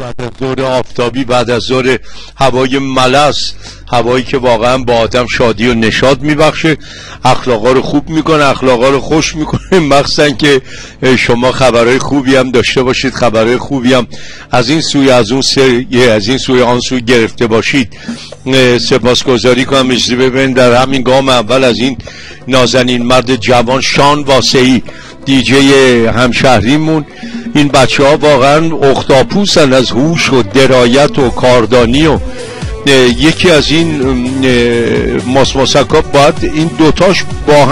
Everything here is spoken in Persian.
بعد از ظهر آفتابی، بعد از ظهر هوای ملس، هوایی که واقعا با آدم شادی و نشاط میبخشه، اخلاقا رو خوب میکنه، اخلاقا رو خوش میکنه. مخصوصا که شما خبرهای خوبی هم داشته باشید، خبرهای خوبی هم از این سوی از اون سوی، از این سوی آن سوی گرفته باشید. سپاسگزاری کنم. اجازه ببین در همین گام اول از این نازنین مرد جوان شان واسعی دیجی همشهریمون، این بچه ها واقعا اختاپوسن از هوش و درایت و کاردانی و یکی از این ماسماسکا باید این دوتاش با